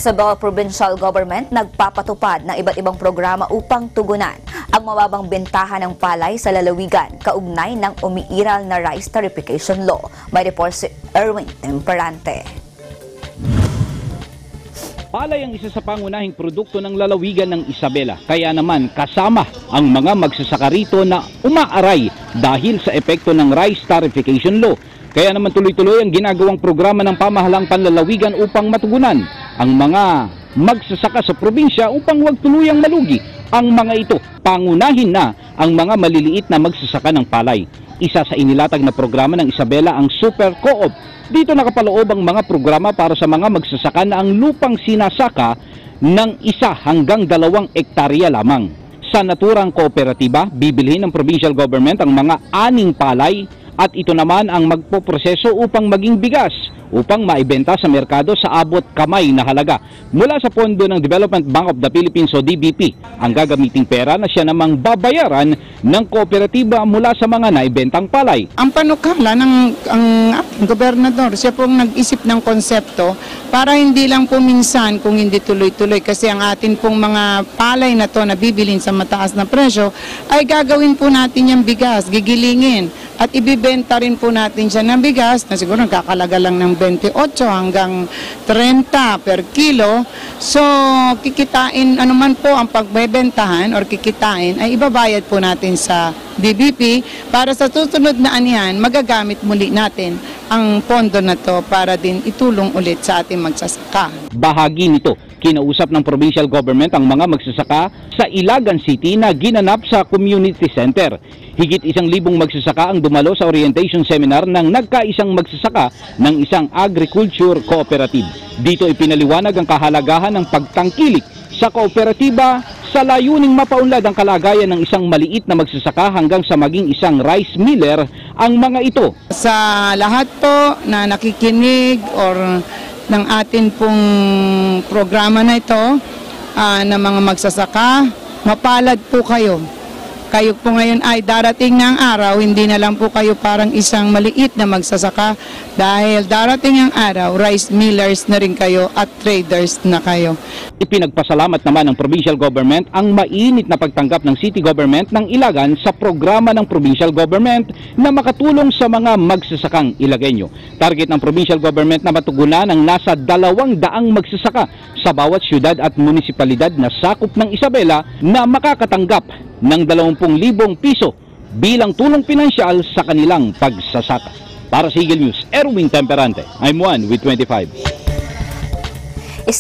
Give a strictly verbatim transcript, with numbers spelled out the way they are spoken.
Isabela Provincial Government nagpapatupad ng iba't ibang programa upang tugunan ang mababang bentahan ng palay sa lalawigan kaugnay ng umiiral na rice tarification law. May report si Erwin Temperante. Palay ang isa sa pangunahing produkto ng lalawigan ng Isabela. Kaya naman kasama ang mga magsasaka rito na umaaray dahil sa epekto ng rice tarification law. Kaya naman tuloy-tuloy ang ginagawang programa ng pamahalang panlalawigan upang matugunan ang mga magsasaka sa probinsya upang huwag tuluyang malugi ang mga ito. Pangunahin na ang mga maliliit na magsasaka ng palay. Isa sa inilatag na programa ng Isabela ang Super Co-op. Dito nakapaloob ang mga programa para sa mga magsasaka na ang lupang sinasaka ng isa hanggang dalawang ektarya lamang. Sa naturang kooperatiba, bibilhin ng Provincial Government ang mga aning palay at ito naman ang magpoproseso upang maging bigas upang maibenta sa merkado sa abot kamay na halaga mula sa pondo ng Development Bank of the Philippines o D B P. Ang gagamiting pera na siya namang babayaran ng kooperatiba mula sa mga naibentang palay. Ang panukala ng ang ating gobernador, siya pong nag-isip ng konsepto para hindi lang po minsan kung hindi tuloy-tuloy kasi ang atin pong mga palay na to na bibilin sa mataas na presyo ay gagawin po natin yung bigas, gigilingin at ibibenta rin po natin siya ng bigas na siguro nagkakalaga lang ng twenty-eight hanggang thirty per kilo. So, kikitain, ano man po ang pagbebentahan or kikitain, ay ibabayad po natin sa D B P para sa susunod na anihan, magagamit muli natin ang pondo na to para din itulong ulit sa ating magsasaka. Bahagi nito, kinausap ng Provincial Government ang mga magsasaka sa Ilagan City na ginanap sa Community Center. Higit isang libong magsasaka ang dumalo sa orientation seminar ng nagkaisang magsasaka ng isang agriculture cooperative. Dito ipinaliwanag ang kahalagahan ng pagtangkilik sa kooperatiba sa layuning mapaunlad ang kalagayan ng isang maliit na magsasaka hanggang sa maging isang rice miller ang mga ito. Sa lahat po na nakikinig or ng atin pong programa na ito uh, na mga magsasaka, mapalad po kayo. Kayo po ngayon ay darating ng araw, hindi na lang po kayo parang isang maliit na magsasaka dahil darating ang araw, rice millers na rin kayo at traders na kayo. Ipinagpasalamat naman ng Provincial Government ang mainit na pagtanggap ng City Government ng Ilagan sa programa ng Provincial Government na makatulong sa mga magsasakang Ilagenyo. Target ng Provincial Government na matugunan ang nasa dalawang daang magsasaka sa bawat syudad at munisipalidad na sakop ng Isabela na makakatanggap ng dalawampu't libong piso bilang tulong pinansyal sa kanilang pagsasaka. Para sa Eagle News, Erwin Temperante. I'm one with twenty-five.